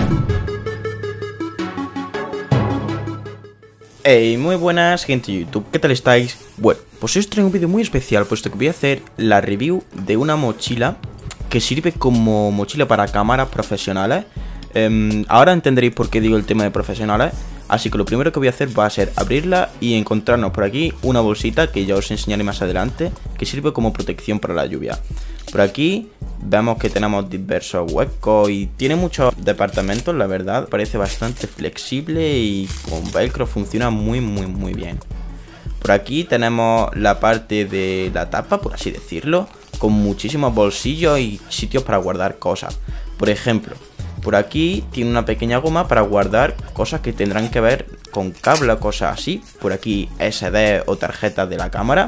Hey, muy buenas gente de YouTube, ¿qué tal estáis? Bueno, pues hoy os traigo un vídeo muy especial, puesto que voy a hacer la review de una mochila que sirve como mochila para cámaras profesionales. Ahora entenderéis por qué digo el tema de profesionales. Así que lo primero que voy a hacer va a ser abrirla y encontrarnos por aquí una bolsita que ya os enseñaré más adelante, que sirve como protección para la lluvia. Por aquí vemos que tenemos diversos huecos y tiene muchos departamentos, la verdad. Parece bastante flexible y con velcro funciona muy bien. Por aquí tenemos la parte de la tapa, por así decirlo, con muchísimos bolsillos y sitios para guardar cosas. Por ejemplo, por aquí tiene una pequeña goma para guardar cosas que tendrán que ver con cable o cosas así. Por aquí SD o tarjetas de la cámara.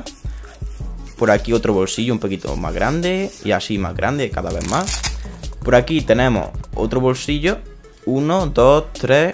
Por aquí otro bolsillo un poquito más grande y así más grande cada vez más. Por aquí tenemos otro bolsillo. 1, 2, 3,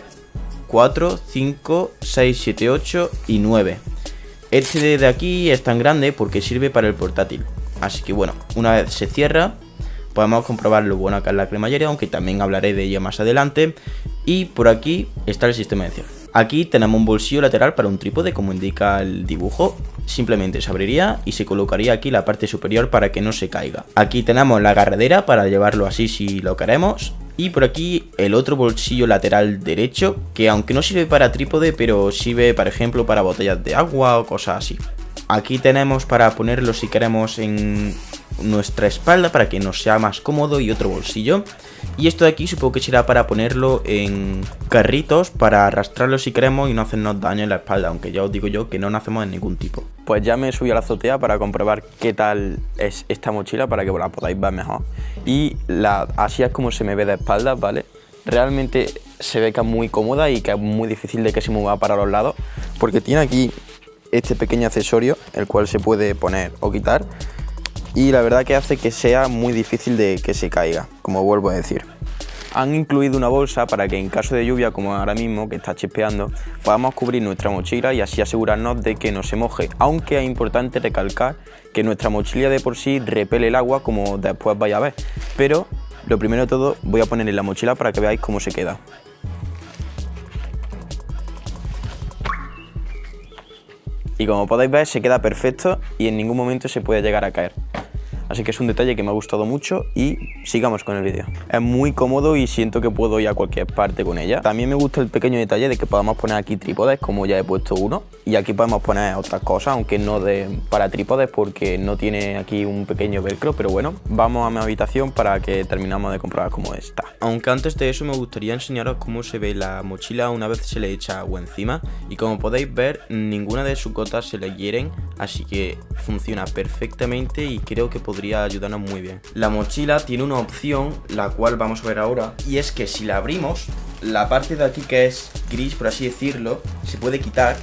4, 5, 6, 7, 8 y 9. Este de aquí es tan grande porque sirve para el portátil. Así que bueno, una vez se cierra, podemos comprobar lo buena que es la cremallera, aunque también hablaré de ella más adelante. Y por aquí está el sistema de cierre. Aquí tenemos un bolsillo lateral para un trípode, como indica el dibujo. Simplemente se abriría y se colocaría aquí la parte superior para que no se caiga. Aquí tenemos la agarradera para llevarlo así si lo queremos. Y por aquí el otro bolsillo lateral derecho, que aunque no sirve para trípode, pero sirve, por ejemplo, para botellas de agua o cosas así. Aquí tenemos para ponerlo si queremos en nuestra espalda para que nos sea más cómodo, y otro bolsillo. Y esto de aquí supongo que será para ponerlo en carritos para arrastrarlo si queremos y no hacernos daño en la espalda, aunque ya os digo yo que no nacemos en ningún tipo. Pues ya me subí a la azotea para comprobar qué tal es esta mochila para que la podáis ver mejor. Y así es como se me ve de espaldas, ¿vale? Realmente se ve que es muy cómoda y que es muy difícil de que se mueva para los lados, porque tiene aquí este pequeño accesorio, el cual se puede poner o quitar. Y la verdad que hace que sea muy difícil de que se caiga, como vuelvo a decir. Han incluido una bolsa para que en caso de lluvia, como ahora mismo que está chispeando, podamos cubrir nuestra mochila y así asegurarnos de que no se moje. Aunque es importante recalcar que nuestra mochila de por sí repele el agua, como después vais a ver. Pero lo primero de todo voy a poner en la mochila para que veáis cómo se queda. Y como podéis ver, se queda perfecto y en ningún momento se puede llegar a caer. Así que es un detalle que me ha gustado mucho y sigamos con el vídeo. Es muy cómodo y siento que puedo ir a cualquier parte con ella. También me gusta el pequeño detalle de que podamos poner aquí trípodes, como ya he puesto uno. Y aquí podemos poner otras cosas, aunque no para trípodes porque no tiene aquí un pequeño velcro. Pero bueno, vamos a mi habitación para que terminemos de comprobar cómo está. Aunque antes de eso me gustaría enseñaros cómo se ve la mochila una vez se le echa agua encima. Y como podéis ver, ninguna de sus gotas se le hieren, así que funciona perfectamente y creo que podría ayudarnos muy bien. La mochila tiene una opción, la cual vamos a ver ahora, y es que si la abrimos, la parte de aquí que es gris, por así decirlo, se puede quitar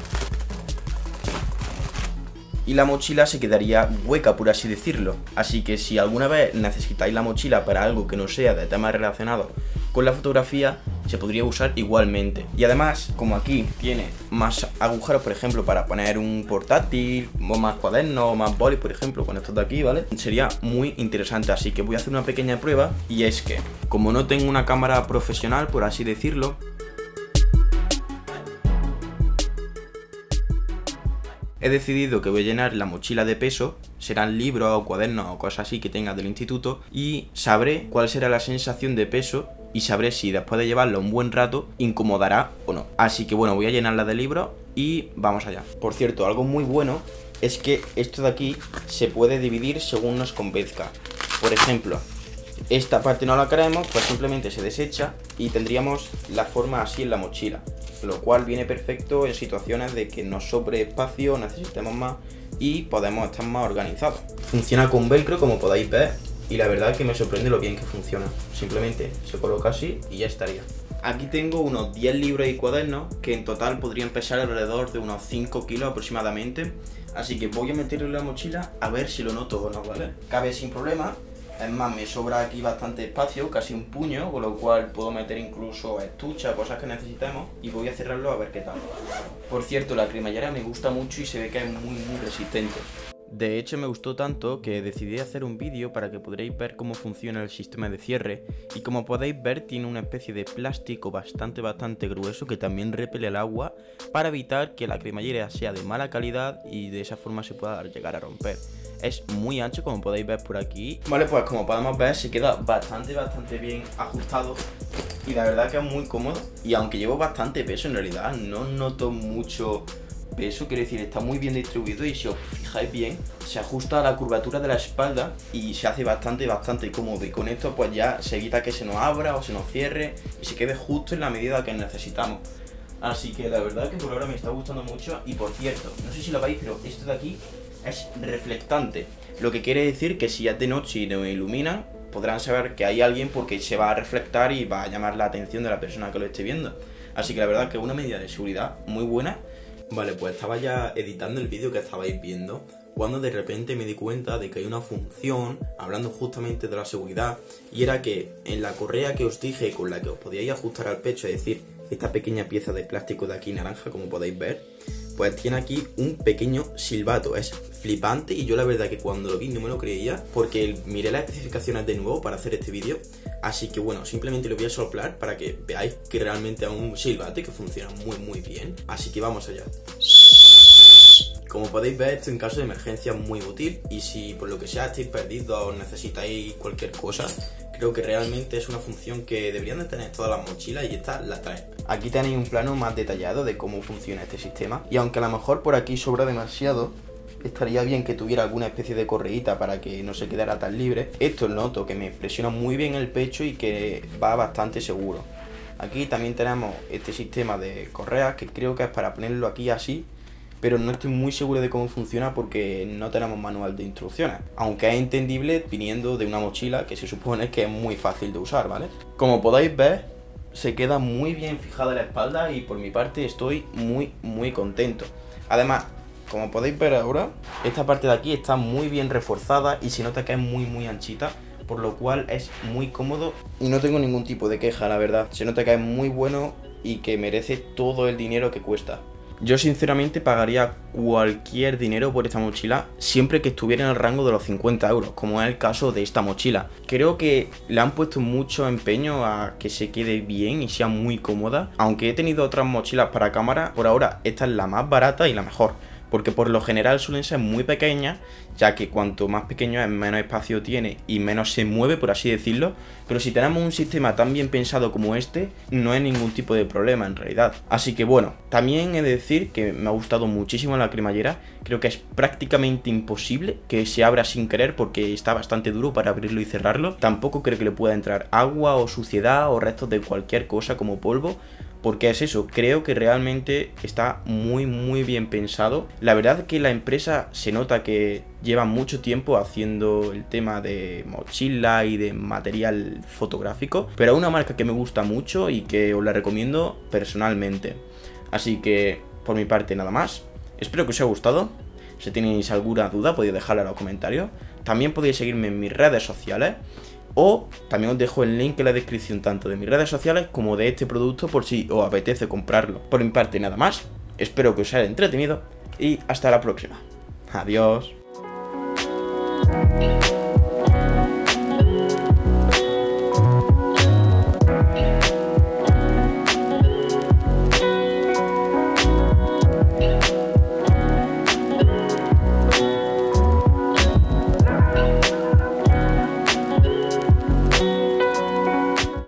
y la mochila se quedaría hueca, por así decirlo. Así que si alguna vez necesitáis la mochila para algo que no sea de temas relacionados con la fotografía, se podría usar igualmente. Y además, como aquí tiene más agujeros, por ejemplo, para poner un portátil, o más cuadernos, o más bolis, por ejemplo, con estos de aquí, ¿vale? Sería muy interesante, así que voy a hacer una pequeña prueba. Y es que, como no tengo una cámara profesional, por así decirlo, he decidido que voy a llenar la mochila de peso. Serán libros o cuadernos o cosas así que tenga del instituto, y sabré cuál será la sensación de peso y sabré si después de llevarlo un buen rato incomodará o no. Así que bueno, voy a llenarla de libros y vamos allá. Por cierto, algo muy bueno es que esto de aquí se puede dividir según nos convenzca. Por ejemplo, esta parte no la queremos, pues simplemente se desecha y tendríamos la forma así en la mochila, lo cual viene perfecto en situaciones de que nos sobre espacio, necesitemos más y podemos estar más organizados. Funciona con velcro, como podéis ver, y la verdad es que me sorprende lo bien que funciona. Simplemente se coloca así y ya estaría. Aquí tengo unos 10 libros y cuadernos que en total podrían pesar alrededor de unos 5 kilos aproximadamente. Así que voy a meterlo en la mochila a ver si lo noto o no, ¿vale? Cabe sin problema. Es más, me sobra aquí bastante espacio, casi un puño, con lo cual puedo meter incluso estuches, cosas que necesitemos, y voy a cerrarlo a ver qué tal. Por cierto, la cremallera me gusta mucho y se ve que es muy resistente. De hecho me gustó tanto que decidí hacer un vídeo para que podréis ver cómo funciona el sistema de cierre, y como podéis ver tiene una especie de plástico bastante grueso que también repele el agua para evitar que la cremallera sea de mala calidad y de esa forma se pueda llegar a romper. Es muy ancho, como podéis ver por aquí. Vale, pues como podemos ver se queda bastante bien ajustado y la verdad que es muy cómodo, y aunque llevo bastante peso en realidad no noto mucho peso, quiero decir, está muy bien distribuido y si os fijáis bien se ajusta a la curvatura de la espalda y se hace bastante cómodo, y con esto pues ya se evita que se nos abra o se nos cierre y se quede justo en la medida que necesitamos. Así que la verdad que por ahora me está gustando mucho. Y por cierto, no sé si lo veis, pero esto de aquí es reflectante, lo que quiere decir que si es de noche y nos iluminan podrán saber que hay alguien porque se va a reflectar y va a llamar la atención de la persona que lo esté viendo. Así que la verdad que es una medida de seguridad muy buena. Vale, pues estaba ya editando el vídeo que estabais viendo cuando de repente me di cuenta de que hay una función hablando justamente de la seguridad, y era que en la correa que os dije con la que os podíais ajustar al pecho, es decir, esta pequeña pieza de plástico de aquí naranja como podéis ver, pues tiene aquí un pequeño silbato. Es flipante y yo la verdad que cuando lo vi no me lo creía porque miré las especificaciones de nuevo para hacer este vídeo. Así que bueno, simplemente lo voy a soplar para que veáis que realmente es un silbato y que funciona muy bien. Así que vamos allá. Como podéis ver, esto en caso de emergencia es muy útil, y si por lo que sea estáis perdidos o necesitáis cualquier cosa, creo que realmente es una función que deberían de tener todas las mochilas, y esta la trae. Aquí tenéis un plano más detallado de cómo funciona este sistema, y aunque a lo mejor por aquí sobra demasiado, estaría bien que tuviera alguna especie de correíta para que no se quedara tan libre. Esto noto que me presiona muy bien el pecho y que va bastante seguro. Aquí también tenemos este sistema de correas que creo que es para ponerlo aquí así, pero no estoy muy seguro de cómo funciona porque no tenemos manual de instrucciones, aunque es entendible viniendo de una mochila que se supone que es muy fácil de usar, ¿vale? Como podéis ver, se queda muy bien fijada la espalda y por mi parte estoy muy contento. Además, como podéis ver ahora, esta parte de aquí está muy bien reforzada y se nota que es muy anchita, por lo cual es muy cómodo y no tengo ningún tipo de queja, la verdad. Se nota que es muy bueno y que merece todo el dinero que cuesta. Yo sinceramente pagaría cualquier dinero por esta mochila siempre que estuviera en el rango de los 50 euros, como es el caso de esta mochila. Creo que le han puesto mucho empeño a que se quede bien y sea muy cómoda. Aunque he tenido otras mochilas para cámara, por ahora esta es la más barata y la mejor, porque por lo general suelen ser muy pequeñas, ya que cuanto más pequeño es, menos espacio tiene y menos se mueve, por así decirlo. Pero si tenemos un sistema tan bien pensado como este, no hay ningún tipo de problema en realidad. Así que bueno, también he de decir que me ha gustado muchísimo la cremallera. Creo que es prácticamente imposible que se abra sin querer porque está bastante duro para abrirlo y cerrarlo. Tampoco creo que le pueda entrar agua o suciedad o restos de cualquier cosa como polvo, porque es eso, creo que realmente está muy bien pensado. La verdad que la empresa se nota que lleva mucho tiempo haciendo el tema de mochila y de material fotográfico, pero es una marca que me gusta mucho y que os la recomiendo personalmente. Así que por mi parte nada más, espero que os haya gustado. Si tenéis alguna duda podéis dejarla en los comentarios. También podéis seguirme en mis redes sociales, o también os dejo el link en la descripción tanto de mis redes sociales como de este producto por si os apetece comprarlo. Por mi parte nada más, espero que os haya entretenido y hasta la próxima. Adiós.